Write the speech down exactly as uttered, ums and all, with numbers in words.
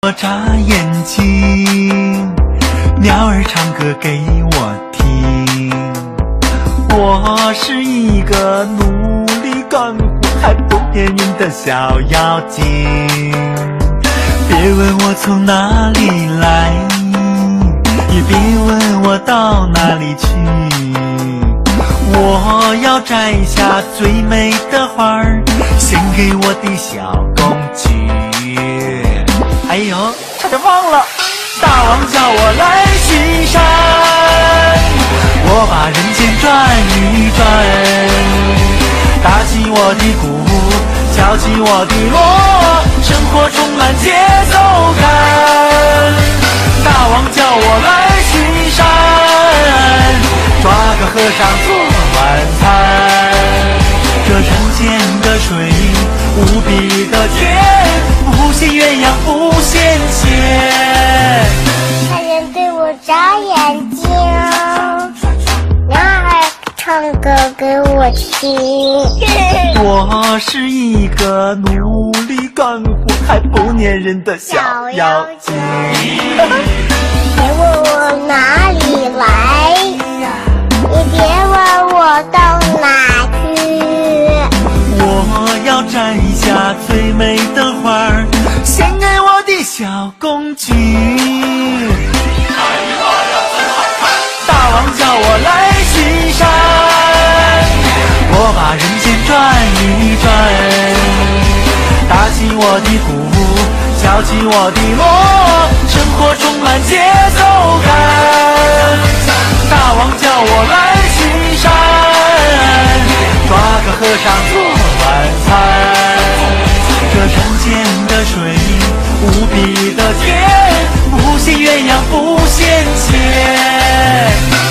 我眨眼睛，鸟儿唱歌给我听。我是一个努力干活还不骗人的小妖精。别问我从哪里来，也别问我到哪里去。我要摘下最美的花儿，献给我的小公举。哎呦，差点忘了，大王叫我来巡山，我把人间转一转，打起我的鼓，敲起我的锣，生活充满节奏感。大王叫我来巡山，抓个和尚做晚餐。这人间的水无比的甜，不羡鸳鸯不羡仙。 大人对我眨眼睛，鸟儿唱歌给我听。 我是一个努力干活还不粘人的小妖精。 别问我哪里来，也别问我到哪去。 我要摘下最美的花儿，献给我的小公举。大王叫我来巡山，我把人间转一转，打起我的鼓，敲起我的锣，生活充满节奏感。大王叫我来巡山，抓个和尚做晚餐。这人间的水无比的甜，不羡鸳鸯不羡仙。